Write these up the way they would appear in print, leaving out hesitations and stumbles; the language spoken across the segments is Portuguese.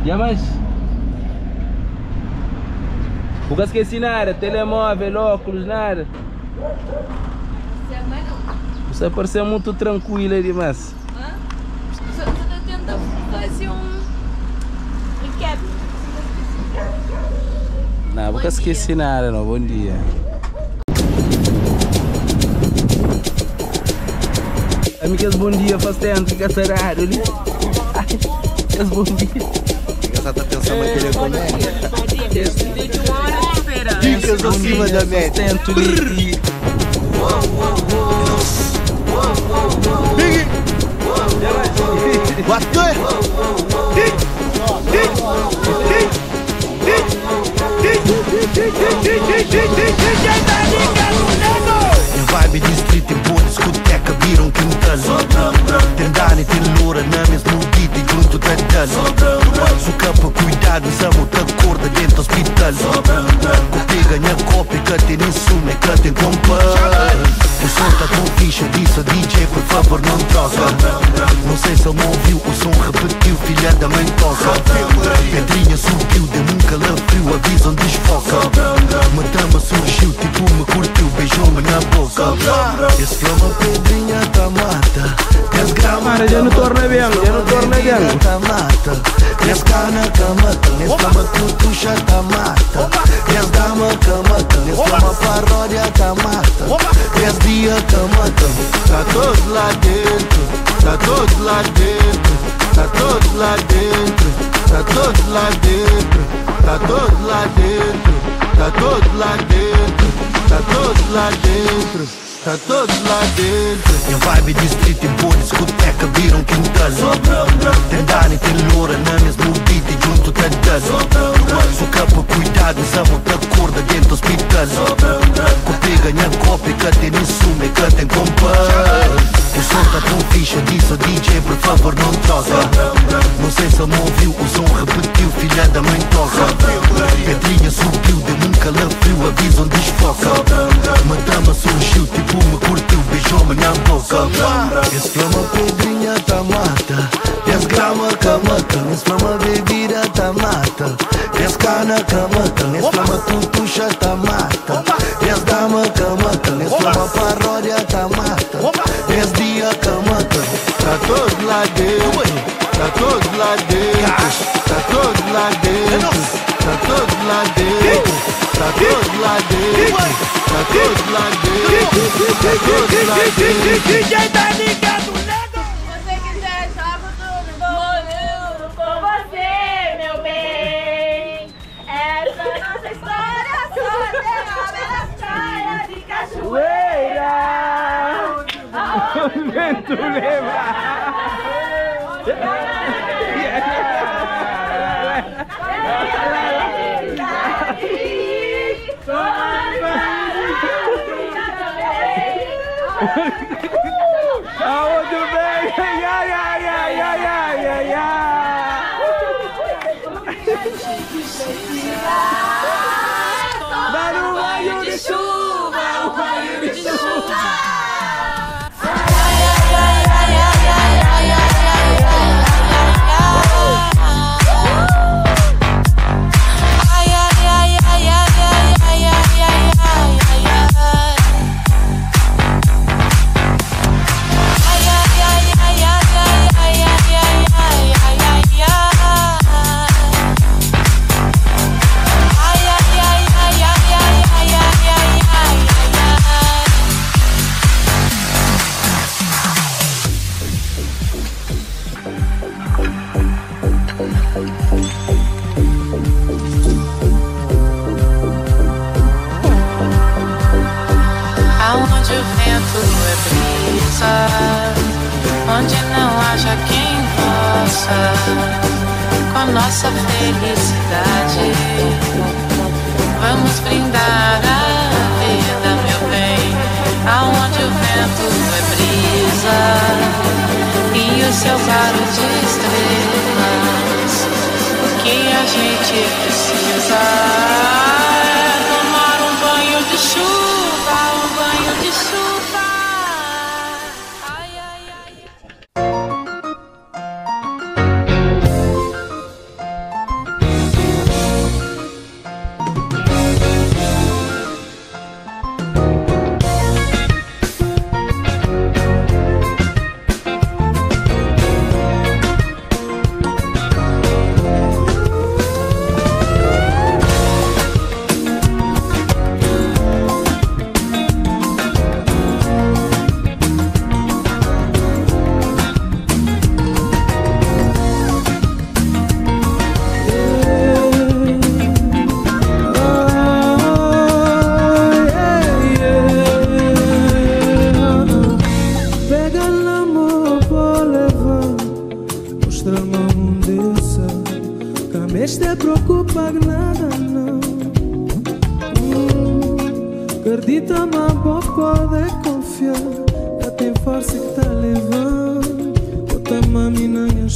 Já mais? Nunca esqueci nada, telemóvel, óculos, nada. Você parece muito tranquilo aí demais. Só tô tentando fazer um recap. Não, nunca esqueci nada não, bom dia. Amigas, bom dia, faz tempo que essa rádio ali. Amigas, bom dia. Essa tá pensando naquele comédia. De uma hora de espera. Dicas acima da média. Tento ali. Em vibe de street, em boa discoteca, viram quintal. Tem Dani, tem Loura na mesma beat e junto da Dani. Suca para cuidado, usamos da corda dentro do hospital. Copia ganha cópia, que tem insumo, que tem compa. O som tá tão fixe, disse a DJ, por favor não troca. Não sei se ele não ouviu, o som repetiu, filha da mãe toca. Pedrinha subiu, deu-me um calor frio, avisam desfoca. Uma dama surgiu, tipo me curtiu, beijou-me na boca. Esse flama Pedrinha tá mata. 10 gramas, Mara, já não torna bem, já não torna bem. Tá mata. 10 cana camata, nesse flama tutuxa tá mata. 10 dama camata, nesse flama paródia tá mata. 10 dias camata, tá todos lá dentro. Tá todos lá dentro. Tá todos lá dentro. Tá todos lá dentro. Tá todos lá dentro. Tá todos lá dentro. Tá todos lá dentro. Tá todos lá dentro. Em vibe de street, em boa discoteca, viram quintal. Tem Dani, tem Loura na mesma beat e junto da Dani. Suca para cuidado, usamos da corda dentro do hospital. Copia ganha cópia, que tem insumo, que tem compa. O som tá tão fixe, disse a DJ, por favor não troca. Não sei se ele não ouviu, o som repetiu, filha da mãe toca. Pedrinha subiu, deu-me um calor frio, avisam desfoca. Uma dama surgiu, tipo me curtiu, beijou-me na boca. Esse flama Pedrinha tá mata. 10 gramas camata, nesse flama bebida tá mata. 10 cana camata, nesse flama tutuxa tá mata. 10 dama camata, nesse flama paródia tá mata. 10 dias camata, tá todos lá dentro. Tá todos lá dentro. Tá todos lá dentro. Tá todos lá dentro. Tá todos lá dentro. Tá todos lá dentro. Tá todos lá dentro. DJ tá ligado, nego! Se você quiser, jogo tudo com você, meu bem. Essa nossa história só derrama na praia de cachoeira. O vento leva. Aonde vem? Ai, ai, ai, ai, ai, ai, ai. Dá um banho de chuva, um banho de chuva. Aonde o vento é brisa, onde não haja quem possa, com a nossa felicidade, vamos brindar a vida, meu bem. Aonde o vento é brisa e o céu claro de estrelas, o que a gente precisa é tomar um banho de chuva, um banho de chuva. Ai, ai, ai. me te preocupa nada, não. Acredita-me, vou poder confiar. Já tem força que tá levando. Bota-me a mim nas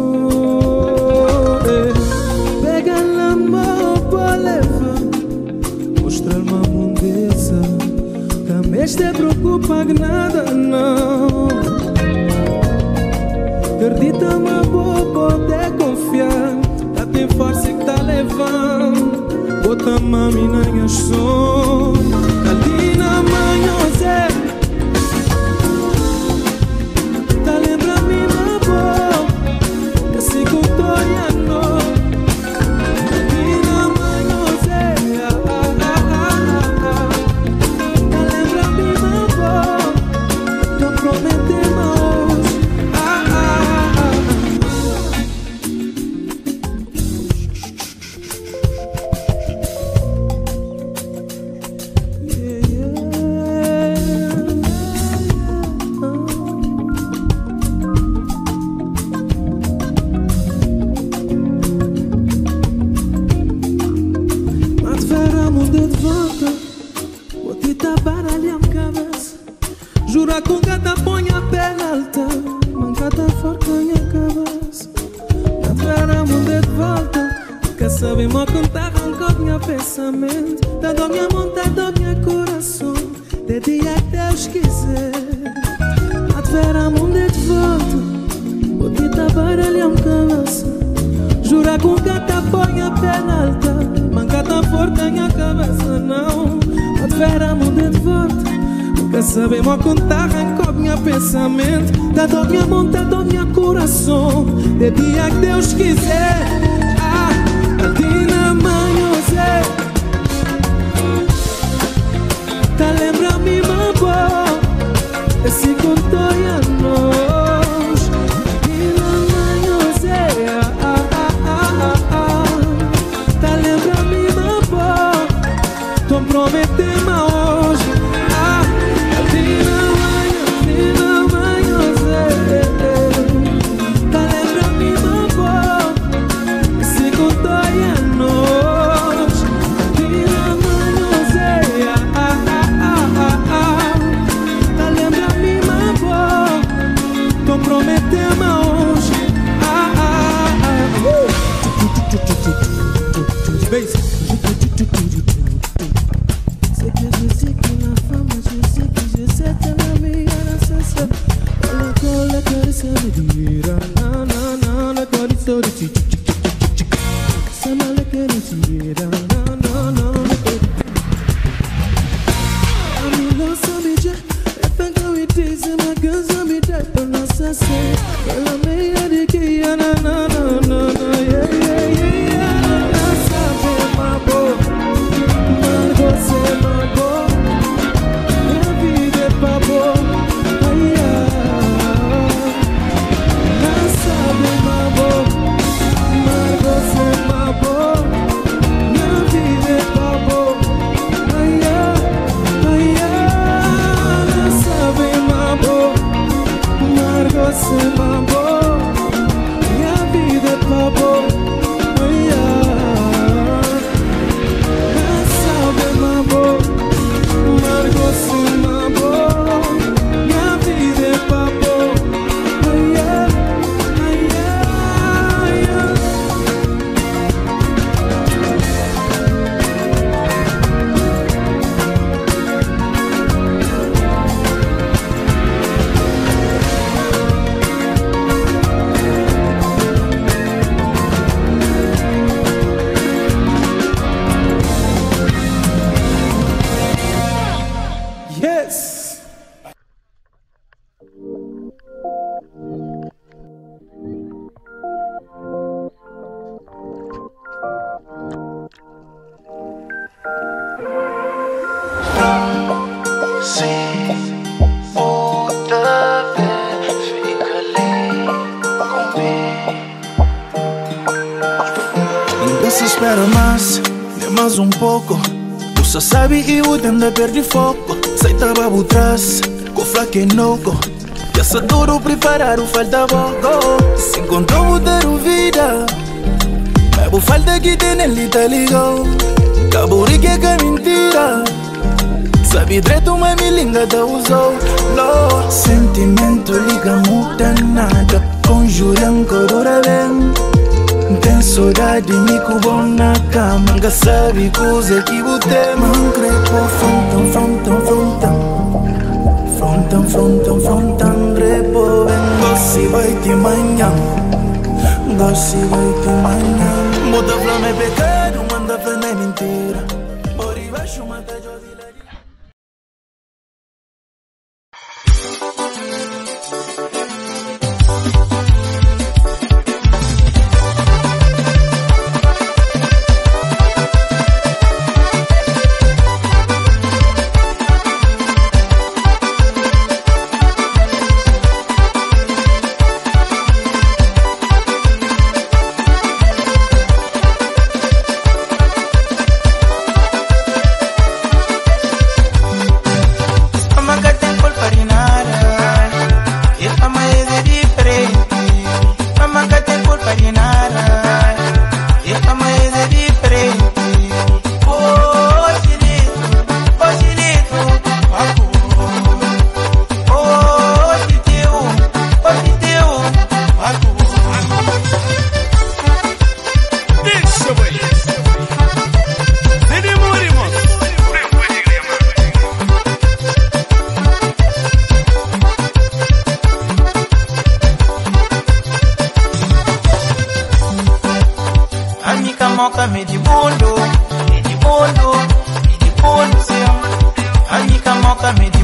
sou. Pega na mão, vou levar. Mostrar-me a mundeza. Já me te preocupa nada, não. Acredita-me, vou poder confiar. Já tem força que tá levando. Bota-me a mim nas sou. Ali na manhã, Zé. Tá lembra-me na boa. Esse que eu tô olhando. Ali na manhã, Zé. Tá lembra-me na boa. Tô prometendo hoje. Jura com gata põe a perna alta, mancata forca minha cabeça. Na terra mundo de volta, quer saber mo contar com minha pensamento. Tá do minha vontade, do meu coração, de dia que Deus quiser. Na terra mundo de volta, vou te tapar ali a cabeça. Jura com gata põe a perna alta, mancata forca minha cabeça. Não, na terra mundo de volta. Quer saber mo contar com minha pensamento. Da do minha vontade, do meu coração, de dia que Deus quiser. Ali na manhã, Zé. Tá lembra-me, mambo. Esse contorno a nós. Ali na manhã, Zé. Tá lembra-me, mambo. Tô prometendo hoje. Espera mais, nem mais pouco. Tu só sabe e o tempo de perder foco. Sai tava por trás, com fraque noco. Já só tudo preparar o falta pouco. Se encontrou o ter vida, mas vou falta que tenerle tá ligado. Caburi que é mentira. Sabe direito, mas me linga da usou. No sentimento liga muda nada. Conjuram corora bem. Tem saudade, me cubou na cama. Nunca sabe coisa que botei. Não crepo, frontam, repo. Gossi vai te manhã. Gossi vai te manhã. Muda flama é pecado, manda flama é mentira. Bori baixo, mata Josi. moca me de bundo, sim. Anica moca me de